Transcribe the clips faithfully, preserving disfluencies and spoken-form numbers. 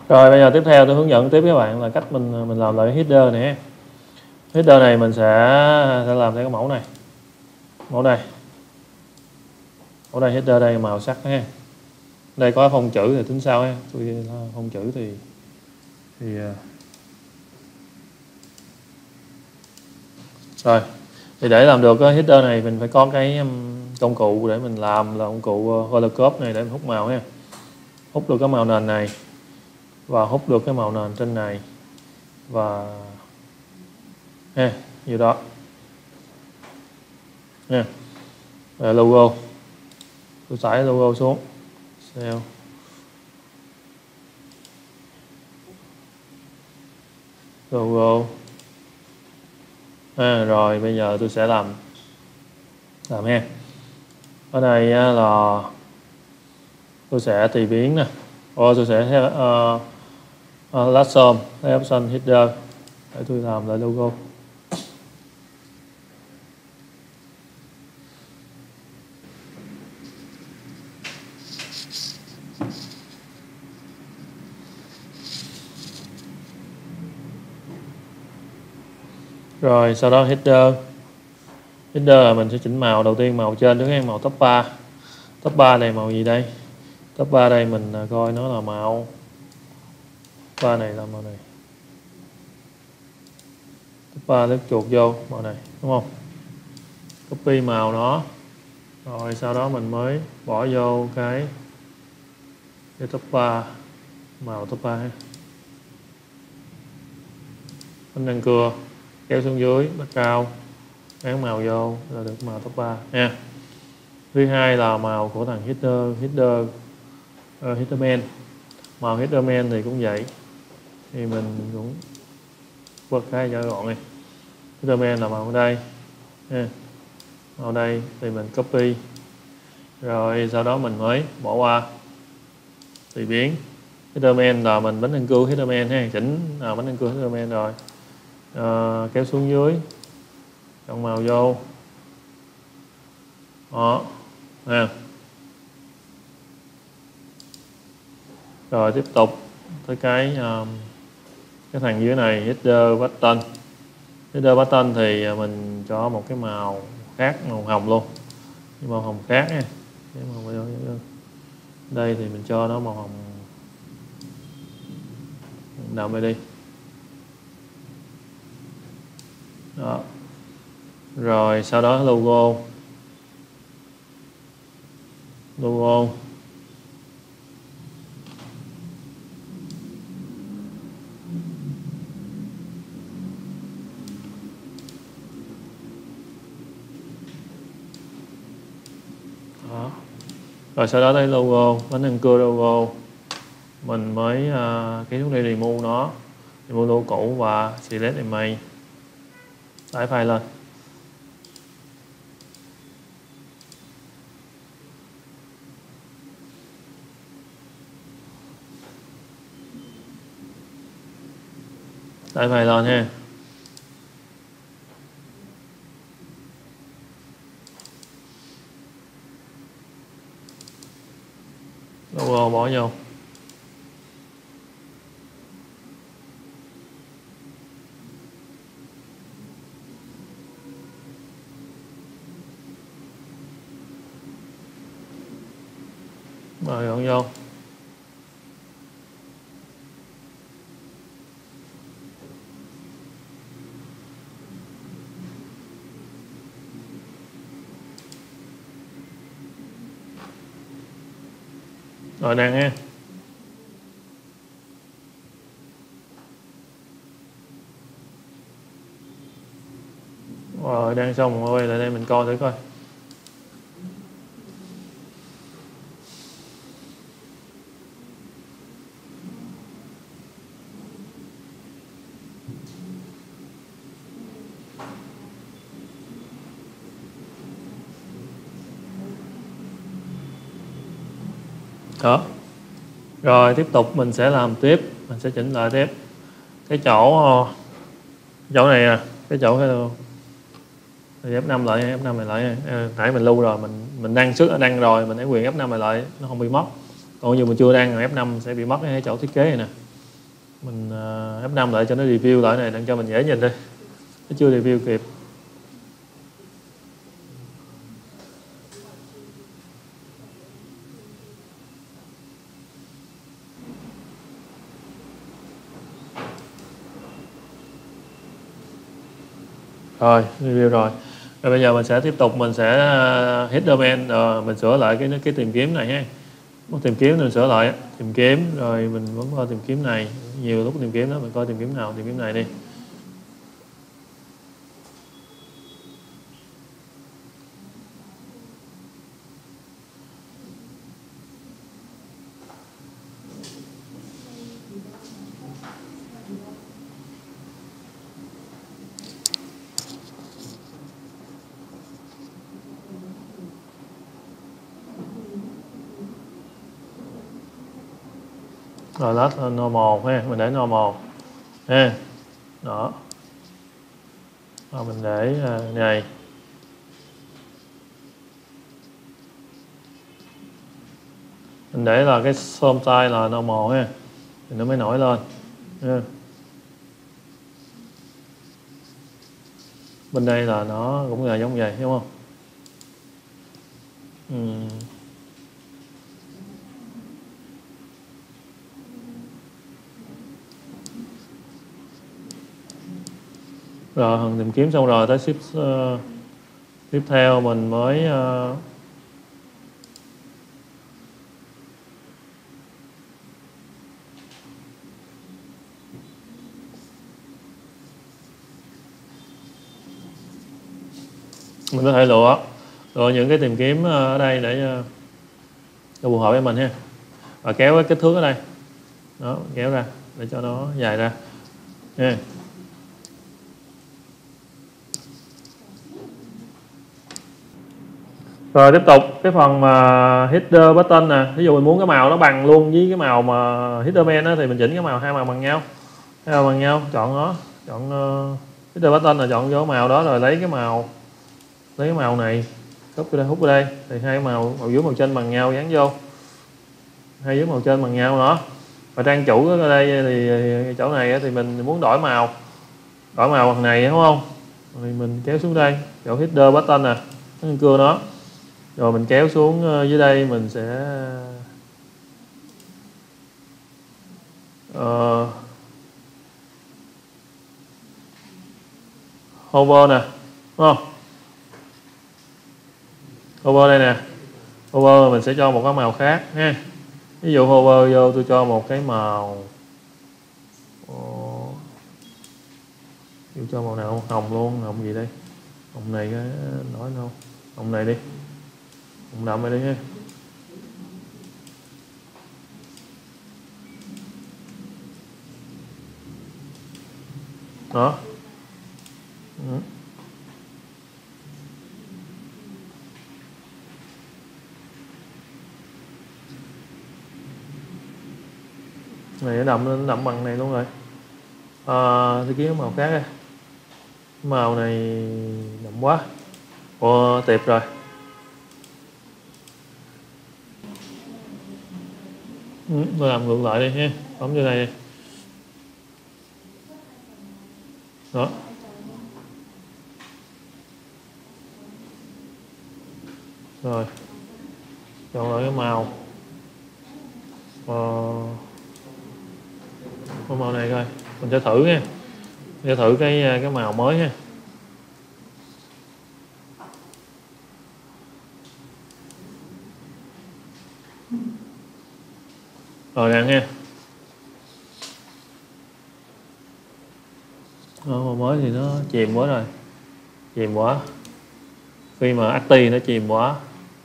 Rồi bây giờ tiếp theo tôi hướng dẫn tiếp các bạn là cách mình mình làm lại cái header này. Header này mình sẽ sẽ làm theo cái mẫu này. Mẫu này. Mẫu đây header đây màu sắc ha. Đây có phông chữ thì tính sao ha. Tôi phông chữ thì thì rồi. Thì để làm được cái header này mình phải có cái công cụ để mình làm là công cụ Holocop này để mình hút màu ha. Hút được cái màu nền này và hút được cái màu nền trên này và ha, như đó nha. Rồi logo tôi tải logo xuống cell logo à, rồi bây giờ tôi sẽ làm làm ha. Ở đây là tôi sẽ tùy biến nè, or tôi sẽ uh, uh, last sum lấy option header để tôi làm lại logo. Rồi sau đó header header là mình sẽ chỉnh màu. Đầu tiên màu trên trước nha, màu top ba. Top ba này màu gì đây? Top ba đây mình coi nó là màu top ba này là màu này. Top ba lướt chuột vô màu này đúng không? Copy màu nó. Rồi sau đó mình mới bỏ vô cái cái top ba, màu top ba ha. Mình đang cưa kéo xuống dưới, bắt cao, dán màu vô là được màu top ba nha. Thứ hai là màu của thằng header header uh, header main. Màu header main thì cũng vậy, thì mình cũng quật cái cho gọn này. Header main là màu ở đây nha. Màu đây thì mình copy, rồi sau đó mình mới bỏ qua tùy biến. Header main là mình bánh răng cưa header main ha, chỉnh nào bánh răng cưa header main rồi. À, kéo xuống dưới, chọn màu vô đó ha. Rồi tiếp tục tới cái um, cái thằng dưới này header button. Header button thì mình cho một cái màu khác, màu hồng luôn, cái màu hồng khác nha. Cái màu đây thì mình cho nó màu hồng đậm đây đi đó. Rồi sau đó logo logo đó. Rồi sau đó đây logo bánh răng cưa logo mình mới uh, cái xuống đây remove nó, remove logo cũ và select image, tải file lên. Tải file lên ha. Logo bỏ vô. Rồi gọn vô. Rồi đang ha. Rồi đang xong rồi, lại đây mình coi thử coi. Đó. Rồi tiếp tục mình sẽ làm tiếp, mình sẽ chỉnh lại tiếp cái chỗ chỗ này à, cái chỗ cái thì F năm lại, F năm này lại. À, nãy mình lưu rồi, mình mình đăng xuất đăng rồi, mình hãy quyền F năm này lại, nó không bị mất. Còn như mình chưa đăng F năm sẽ bị mất cái chỗ thiết kế này nè. Mình uh, ép năm lại cho nó review lại này, đang cho mình dễ nhìn đây. Nó chưa review kịp. Rồi, review rồi. Rồi bây giờ mình sẽ tiếp tục, mình sẽ hit domain, rồi mình sửa lại cái cái tìm kiếm này ha. Muốn tìm kiếm mình sửa lại, tìm kiếm rồi mình vẫn coi tìm kiếm này, nhiều lúc tìm kiếm đó, mình coi tìm kiếm nào, tìm kiếm này đi. Rồi lát normal ha, mình để normal ha. Đó. Rồi mình để uh, này. Mình để là cái form size là normal ha. Thì nó mới nổi lên. Ha. Bên đây là nó cũng là giống vậy, đúng không? Uhm. Rồi phần tìm kiếm xong rồi tới ship uh, tiếp theo mình mới uh, mình có thể lựa lựa những cái tìm kiếm ở đây để uh, cho phù hợp với mình ha, và kéo cái kích thước ở đây đó, kéo ra để cho nó dài ra ha. Rồi tiếp tục cái phần mà header button nè, ví dụ mình muốn cái màu nó bằng luôn với cái màu mà header main đó, thì mình chỉnh cái màu, hai màu bằng nhau, hai màu bằng nhau, chọn nó, chọn uh, header button là chọn vô màu đó, rồi lấy cái màu lấy cái màu này hút vô đây, hút vô đây thì hai màu, màu dưới màu trên bằng nhau, dán vô hai dưới màu trên bằng nhau đó. Và trang chủ ở đây thì chỗ này thì mình muốn đổi màu, đổi màu bằng này đúng không, thì mình kéo xuống đây chỗ header button nè, cái cưa nó, rồi mình kéo xuống dưới đây, mình sẽ uh, hover nè, đúng không, hover đây nè, hover mình sẽ cho một cái màu khác ha. Ví dụ hover vô tôi cho một cái màu, oh, tôi cho màu nào, hồng luôn, hồng gì đây, hồng này nói đâu, hồng này đi, hồng đậm này đi ha. Đó. Ừ. Này nó đậm, nó đậm bằng này luôn rồi. À, tôi kiếm màu khác đây. Màu này đậm quá. Ồ, tiệp rồi. Ừ, tôi làm ngược lại đi ha, bấm vô đây đi. Đó. Rồi. Chọn lại cái màu. Ờ, cái màu này coi, mình sẽ thử nha, mình sẽ thử cái cái màu mới ha. Rồi nè ha. Đó, màu mới thì nó chìm quá rồi, chìm quá, khi mà active nó chìm quá.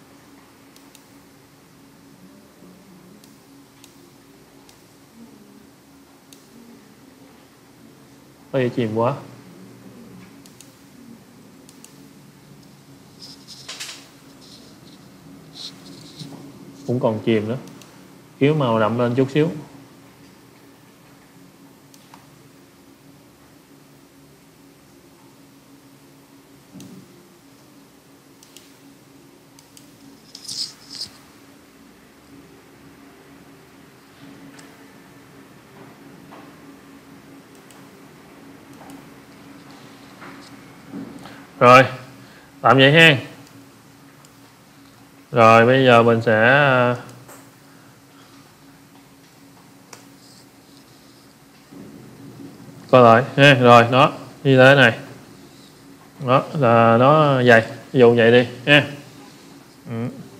Ôi, chìm quá. Cũng còn chìm nữa. Kéo màu đậm lên chút xíu. Rồi tạm vậy ha. Rồi bây giờ mình sẽ coi lại ha. Rồi đó như thế này, đó là nó vậy, ví dụ vậy đi ha. Ừ.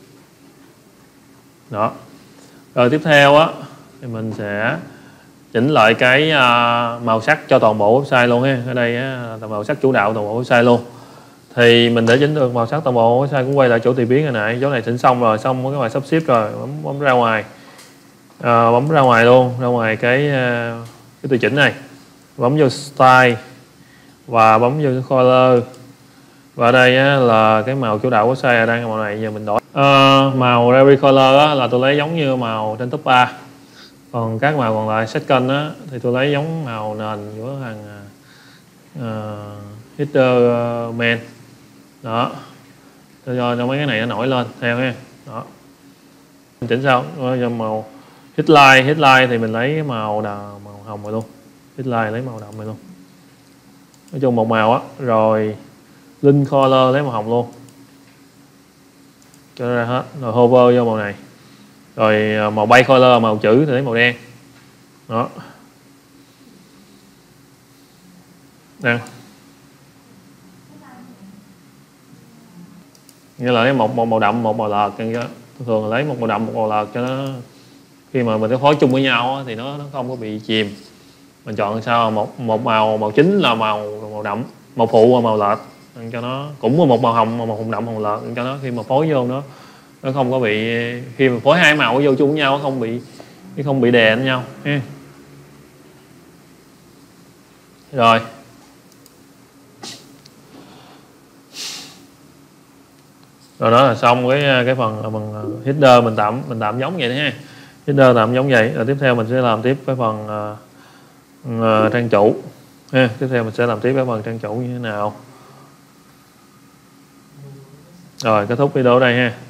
Đó. Rồi tiếp theo á thì mình sẽ chỉnh lại cái uh, màu sắc cho toàn bộ website luôn ha. Ở đây á, là màu sắc chủ đạo toàn bộ website luôn. Thì mình để chỉnh được màu sắc toàn bộ website cũng quay lại chỗ tùy biến hồi nãy. Chỗ này chỉnh xong rồi, xong cái bài sắp xếp rồi, bấm, bấm ra ngoài, à, bấm ra ngoài luôn, ra ngoài cái uh, cái tùy chỉnh này, bấm vô style và bấm vô color. Và đây á, là cái màu chủ đạo website đang là màu này, giờ mình đổi uh, màu Rary color á, là tôi lấy giống như màu trên top ba. Còn các màu còn lại second á thì tôi lấy giống màu nền của thằng uh, header uh, main. Đó, cho cho mấy cái này nó nổi lên theo ha. Đó, mình chỉnh sao cho màu headline headline thì mình lấy cái màu đào, màu hồng rồi luôn. Headline lấy màu đậm này luôn, nói chung một màu á. Rồi link color lấy màu hồng luôn cho ra hết. Rồi hover vô màu này. Rồi màu bay color, màu chữ thì lấy màu đen. Đó, nè, nghĩa là lấy một, một màu đậm, một màu lợt. Thường là lấy một màu đậm, một màu lợt cho nó khi mà mình có phối chung với nhau thì nó nó không có bị chìm. Mình chọn sao một một màu màu chính là màu màu đậm, màu phụ là màu lợt, cho nó cũng là một màu hồng, màu hồng đậm, màu lợt, cho nó khi mà phối vô nó nó không có bị, khi mà phối hai màu vô chung với nhau không bị không bị đè lên nhau ha. Rồi rồi đó là xong cái cái phần mình header mình tạm mình tạm giống vậy đó ha. Header tạm giống vậy. Rồi tiếp theo mình sẽ làm tiếp cái phần uh, uh, trang chủ ha. Tiếp theo mình sẽ làm tiếp cái phần trang chủ như thế nào. Rồi kết thúc video ở đây ha.